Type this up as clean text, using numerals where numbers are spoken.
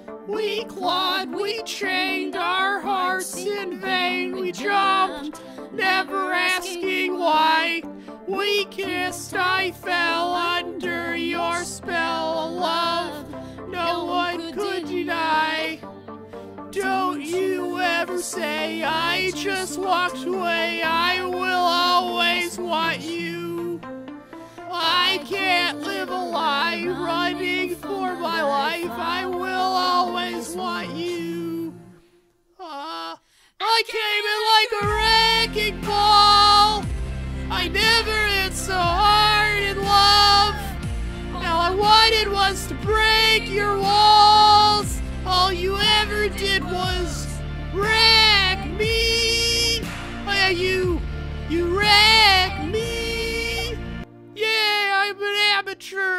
We clawed, we chained our hearts in vain. We jumped, never asking why. We kissed, I fell under your spell of love. No one could deny. Don't you ever say I just walked away. I will always want you. I can't live a lie running for my life. I will always want you. I came in like a wrecking ball. I never hit so hard in love. All I wanted was to break your walls. All you ever did was wreck me. Oh yeah, you wrecked me. Yeah, I'm an amateur.